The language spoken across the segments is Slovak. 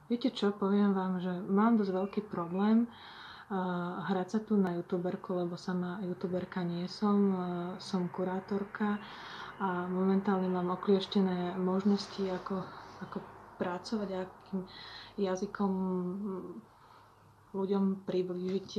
Viete čo, poviem vám, že mám dosť veľký problém hrať sa tu na youtuberku, lebo sama youtuberka nie som, som kurátorka a momentálne mám oklieštené možnosti, ako pracovať a akým jazykom ľuďom priblížiť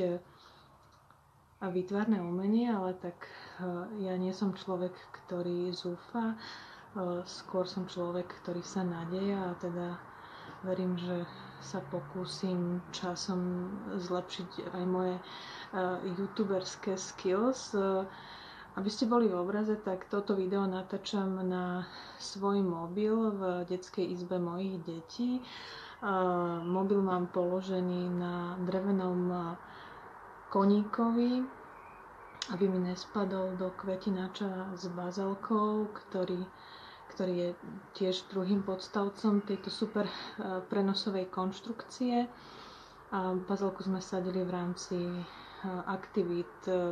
výtvarné umenie, ale tak ja nie som človek, ktorý zúfa, skôr som človek, ktorý sa nádeje a teda verím, že sa pokúsim časom zlepšiť aj moje youtuberské skills. Aby ste boli v obraze, tak toto video natáčam na svoj mobil v detskej izbe mojich detí. Mobil mám položený na drevenom koníkovi, aby mi nespadol do kvetináča s bazálkou, ktorý je tiež druhým podstavcom tejto super prenosovej konštrukcie. Bazálku sme sadili v rámci aktivít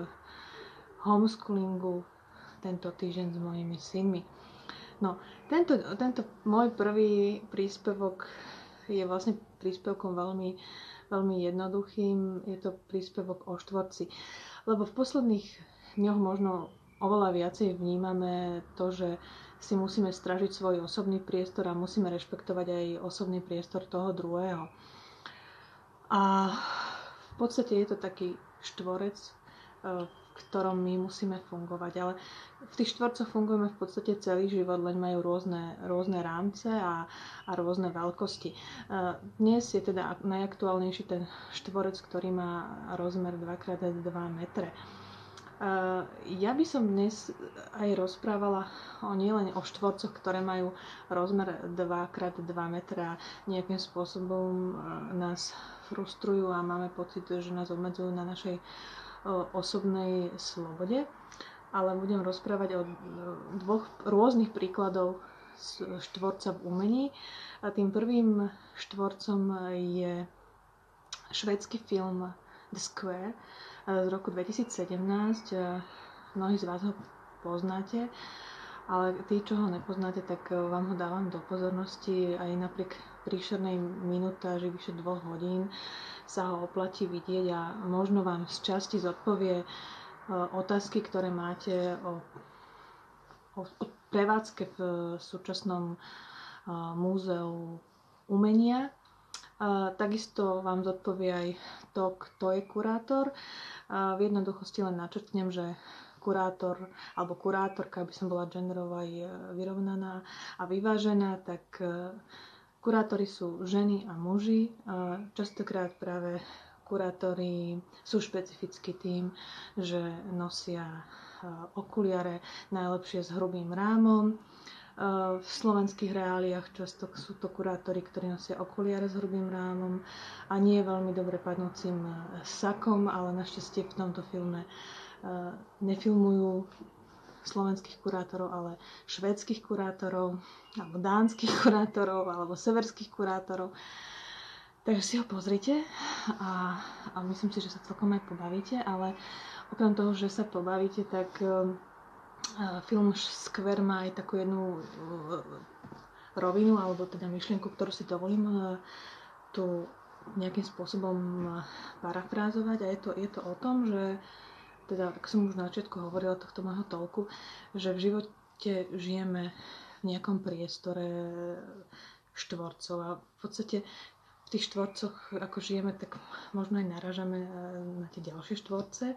homeschoolingu tento týždeň s mojimi synmi. No, tento môj prvý príspevok je vlastne príspevkom veľmi jednoduchým. Je to príspevok o štvorci. Lebo v posledných dňoch možno oveľa viacej vnímame to, že si musíme strážiť svoj osobný priestor a musíme rešpektovať aj osobný priestor toho druhého. A v podstate je to taký štvorec, v ktorom my musíme fungovať. Ale v tých štvorcoch fungujeme v podstate celý život, len majú rôzne rámce a rôzne veľkosti. Dnes je teda najaktuálnejší ten štvorec, ktorý má rozmer 2x2 metre. Ja by som dnes aj rozprávala nielen o štvorcoch, ktoré majú rozmer 2x2 metra a nejakým spôsobom nás frustrujú a máme pocit, že nás obmedzujú na našej osobnej slobode, ale budem rozprávať o dvoch rôznych príkladov štvorca v umení. A tým prvým štvorcom je švédsky film The Square z roku 2017. Mnohí z vás ho poznáte, ale tí, čo ho nepoznáte, tak vám ho dávam do pozornosti. Aj napriek príšernej minutáži vyše 2 hodín sa ho oplatí vidieť a možno vám z časti zodpovie otázky, ktoré máte o prevádzke v súčasnom múzeu umenia. Takisto vám zodpovie aj to, kto je kurátor. V jednoduchosti len načrtnem, že kurátor alebo kurátorka, aby som bola genderovo aj vyrovnaná a vyvážená, tak kurátori sú ženy a muži. Častokrát práve kurátori sú špecificky tým, že nosia okuliare, najlepšie s hrubým rámom. V slovenských reáliách často sú to kurátori, ktorí nosia okuliare s hrubým rámom a nie veľmi dobre padnúcim sakom, ale našťastie v tomto filme nefilmujú slovenských kurátorov, ale švédskych kurátorov, alebo dánskych kurátorov, alebo severských kurátorov. Takže si ho pozrite a myslím si, že sa celkom aj pobavíte, ale okrem toho, že sa pobavíte, tak film Square má aj takú jednu rovinu, alebo teda myšlienku, ktorú si dovolím tu nejakým spôsobom parafrázovať. A je to o tom, že teda, ako som už na začiatku hovorila tohto môjho toľku, že v živote žijeme v nejakom priestore štvorcov a v podstate v tých štvorcoch, ako žijeme, tak možno aj narážame na tie ďalšie štvorce.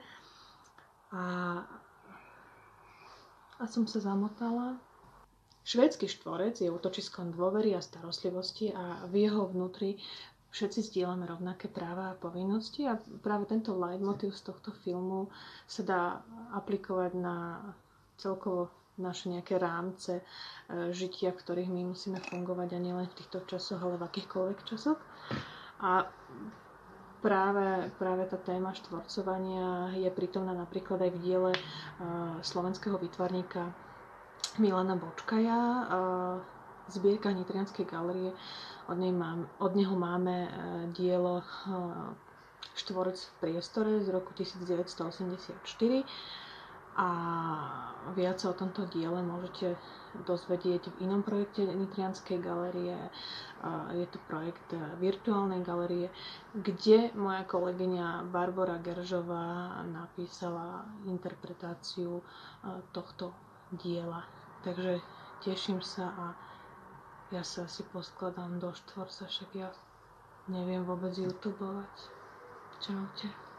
A som sa zamotala. Švédsky štvorec je útočiskom dôvery a starostlivosti a v jeho vnútri všetci zdieľame rovnaké práva a povinnosti a práve tento leitmotiv z tohto filmu sa dá aplikovať na celkovo naše nejaké rámce žitia, v ktorých my musíme fungovať a nielen v týchto časoch, ale v akýchkoľvek časoch. A práve tá téma štvorcovania je prítomná napríklad aj v diele slovenského výtvarníka Milana Bočkaja. Zbierka Nitrianskej galerie, od neho máme dielo Štvorec v priestore z roku 1984 a viac sa o tomto diele môžete dozvedieť v inom projekte Nitrianskej galerie Je to projekt virtuálnej galerie, kde moja kolegyňa Barbora Geržová napísala interpretáciu tohto diela. Takže teším sa a ja sa asi poskladám do štvorca, však ja neviem vôbec YouTubeovať. Čaute.